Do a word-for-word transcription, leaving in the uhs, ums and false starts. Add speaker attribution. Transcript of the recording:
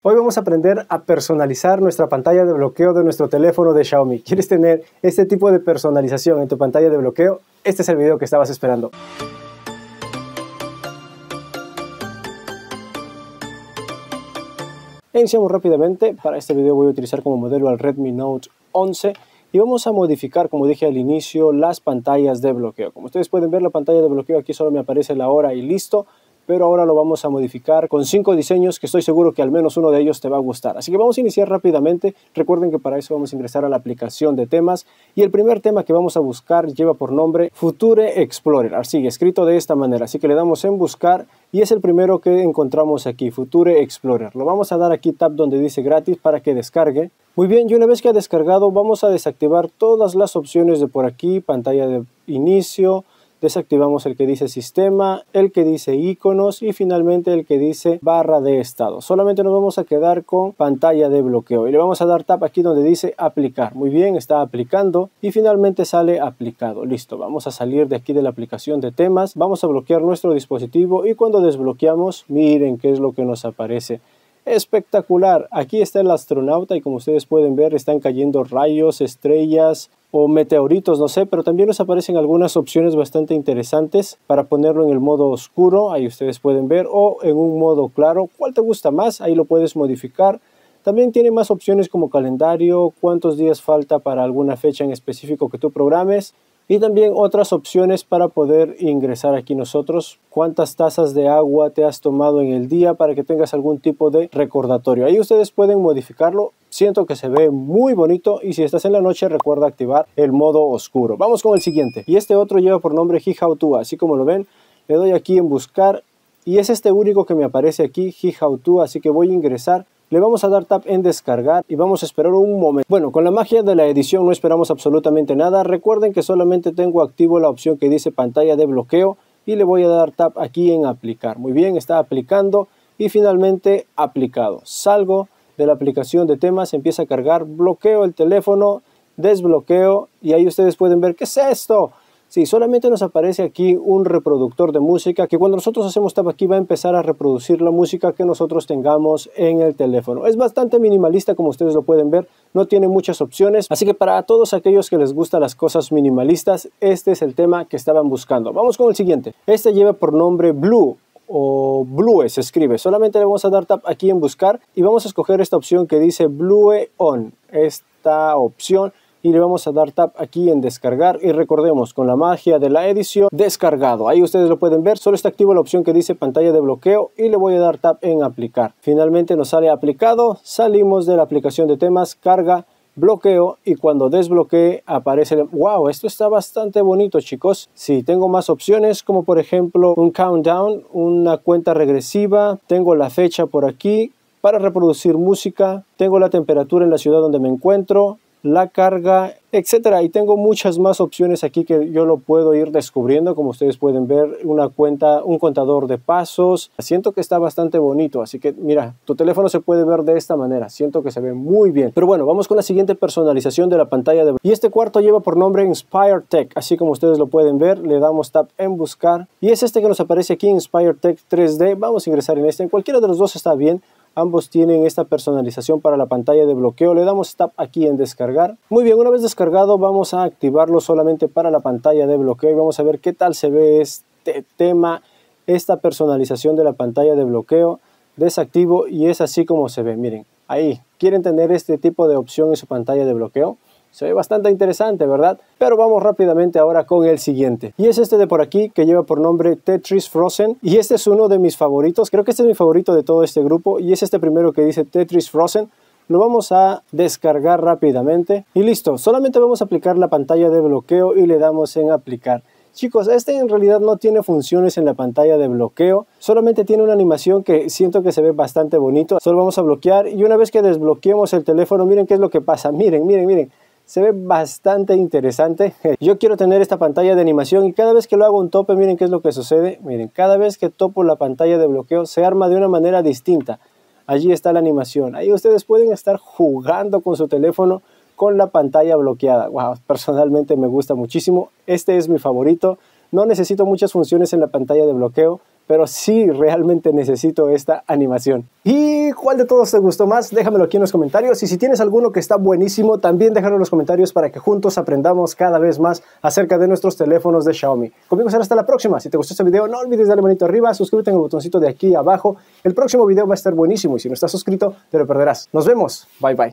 Speaker 1: Hoy vamos a aprender a personalizar nuestra pantalla de bloqueo de nuestro teléfono de Xiaomi. ¿Quieres tener este tipo de personalización en tu pantalla de bloqueo? Este es el video que estabas esperando. Iniciamos rápidamente. Para este video voy a utilizar como modelo al Redmi Note once y vamos a modificar, como dije al inicio, las pantallas de bloqueo. Como ustedes pueden ver, la pantalla de bloqueo aquí solo me aparece la hora y listo. Pero ahora lo vamos a modificar con cinco diseños que estoy seguro que al menos uno de ellos te va a gustar. Así que vamos a iniciar rápidamente. Recuerden que para eso vamos a ingresar a la aplicación de temas. Y el primer tema que vamos a buscar lleva por nombre Future Explorer. Así, escrito de esta manera. Así que le damos en buscar y es el primero que encontramos aquí, Future Explorer. Lo vamos a dar aquí tap donde dice gratis para que descargue. Muy bien, y una vez que ha descargado vamos a desactivar todas las opciones de por aquí. Pantalla de inicio. Desactivamos el que dice sistema, el que dice iconos y finalmente el que dice barra de estado. Solamente nos vamos a quedar con pantalla de bloqueo y le vamos a dar tap aquí donde dice aplicar. Muy bien, está aplicando y finalmente sale aplicado. Listo, vamos a salir de aquí de la aplicación de temas, vamos a bloquear nuestro dispositivo y cuando desbloqueamos, miren qué es lo que nos aparece. Espectacular, aquí está el astronauta y como ustedes pueden ver están cayendo rayos, estrellas o meteoritos, no sé, pero también nos aparecen algunas opciones bastante interesantes para ponerlo en el modo oscuro, ahí ustedes pueden ver, o en un modo claro. ¿Cuál te gusta más? Ahí lo puedes modificar. También tiene más opciones como calendario, cuántos días falta para alguna fecha en específico que tú programes. Y también otras opciones para poder ingresar aquí nosotros. Cuántas tazas de agua te has tomado en el día para que tengas algún tipo de recordatorio. Ahí ustedes pueden modificarlo. Siento que se ve muy bonito y si estás en la noche recuerda activar el modo oscuro. Vamos con el siguiente. Y este otro lleva por nombre Hihautua. Así como lo ven, le doy aquí en buscar y es este único que me aparece aquí, Hihautua. Así que voy a ingresar. Le vamos a dar tap en descargar y vamos a esperar un momento. Bueno, con la magia de la edición no esperamos absolutamente nada. Recuerden que solamente tengo activo la opción que dice pantalla de bloqueo y le voy a dar tap aquí en aplicar. Muy bien, está aplicando y finalmente aplicado. Salgo de la aplicación de temas, empieza a cargar, bloqueo el teléfono, desbloqueo y ahí ustedes pueden ver ¿qué es esto? Sí, solamente nos aparece aquí un reproductor de música que cuando nosotros hacemos tap aquí va a empezar a reproducir la música que nosotros tengamos en el teléfono. Es bastante minimalista como ustedes lo pueden ver, no tiene muchas opciones, así que para todos aquellos que les gustan las cosas minimalistas, este es el tema que estaban buscando. Vamos con el siguiente. Este lleva por nombre Blue o Blue se escribe. Solamente le vamos a dar tap aquí en buscar y vamos a escoger esta opción que dice Blue On. Esta opción. Y le vamos a dar tap aquí en descargar y recordemos con la magia de la edición descargado. Ahí ustedes lo pueden ver, solo está activo la opción que dice pantalla de bloqueo y le voy a dar tap en aplicar. Finalmente nos sale aplicado, salimos de la aplicación de temas, carga, bloqueo y cuando desbloquee aparece, wow, esto está bastante bonito chicos. Sí, tengo más opciones como por ejemplo un countdown, una cuenta regresiva, tengo la fecha por aquí para reproducir música, tengo la temperatura en la ciudad donde me encuentro, la carga, etcétera. Y tengo muchas más opciones aquí que yo lo puedo ir descubriendo. Como ustedes pueden ver, una cuenta, un contador de pasos. Siento que está bastante bonito. Así que mira, tu teléfono se puede ver de esta manera. Siento que se ve muy bien. Pero bueno, vamos con la siguiente personalización de la pantalla de... Y este cuarto lleva por nombre Inspire Tech. Así como ustedes lo pueden ver, le damos tap en buscar. Y es este que nos aparece aquí, Inspire Tech tres D. Vamos a ingresar en este. En cualquiera de los dos está bien. Ambos tienen esta personalización para la pantalla de bloqueo. Le damos tap aquí en descargar. Muy bien, una vez descargado vamos a activarlo solamente para la pantalla de bloqueo y vamos a ver qué tal se ve este tema, esta personalización de la pantalla de bloqueo. Desactivo y es así como se ve. Miren, ahí, ¿quieren tener este tipo de opción en su pantalla de bloqueo? Se ve bastante interesante, ¿verdad? Pero vamos rápidamente ahora con el siguiente. Y es este de por aquí que lleva por nombre Tetris Frozen. Y este es uno de mis favoritos. Creo que este es mi favorito de todo este grupo. Y es este primero que dice Tetris Frozen. Lo vamos a descargar rápidamente. Y listo. Solamente vamos a aplicar la pantalla de bloqueo y le damos en aplicar. Chicos, este en realidad no tiene funciones en la pantalla de bloqueo. Solamente tiene una animación que siento que se ve bastante bonito. Solo vamos a bloquear. Y una vez que desbloqueemos el teléfono, miren qué es lo que pasa. Miren, miren, miren. Se ve bastante interesante. Yo quiero tener esta pantalla de animación y cada vez que lo hago un tope, miren qué es lo que sucede. Miren, cada vez que topo la pantalla de bloqueo se arma de una manera distinta. Allí está la animación. Ahí ustedes pueden estar jugando con su teléfono con la pantalla bloqueada. Wow, personalmente me gusta muchísimo. Este es mi favorito. No necesito muchas funciones en la pantalla de bloqueo. pero sí realmente necesito esta animación. ¿Y cuál de todos te gustó más? Déjamelo aquí en los comentarios, y si tienes alguno que está buenísimo, también déjalo en los comentarios para que juntos aprendamos cada vez más acerca de nuestros teléfonos de Xiaomi. Conmigo será hasta la próxima. Si te gustó este video, no olvides darle manito arriba, suscríbete en el botoncito de aquí abajo. El próximo video va a estar buenísimo y si no estás suscrito, te lo perderás. Nos vemos. Bye bye.